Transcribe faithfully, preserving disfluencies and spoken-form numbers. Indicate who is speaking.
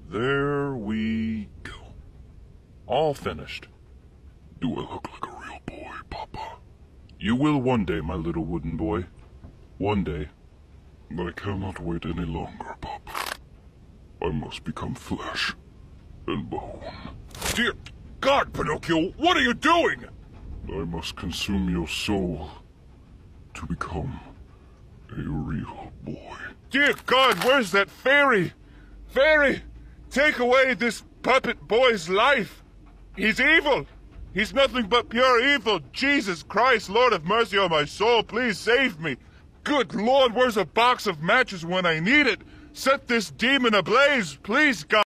Speaker 1: There we go. All finished.
Speaker 2: Do I look like a real boy, Papa?
Speaker 1: You will one day, my little wooden boy. One day.
Speaker 2: I cannot wait any longer, Papa. I must become flesh and bone.
Speaker 1: Dear God, Pinocchio, what are you doing?
Speaker 2: I must consume your soul to become a real boy.
Speaker 1: Dear God, where's that fairy? Fairy, take away this puppet boy's life. He's evil. He's nothing but pure evil. Jesus Christ, Lord have mercy on my soul. Please save me. Good Lord, where's a box of matches when I need it? Set this demon ablaze, please, God.